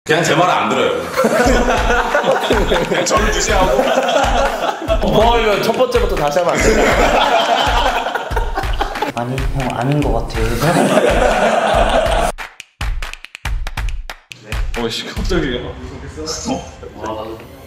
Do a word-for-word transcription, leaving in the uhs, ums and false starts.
그냥 제 말을 안 들어요. 그냥 저를 무시하고. 뭐 하면 첫 번째부터 다시 하면 안 돼? 아니 형 아닌 것 같아요. 어이씨 갑자기요. 와, 나도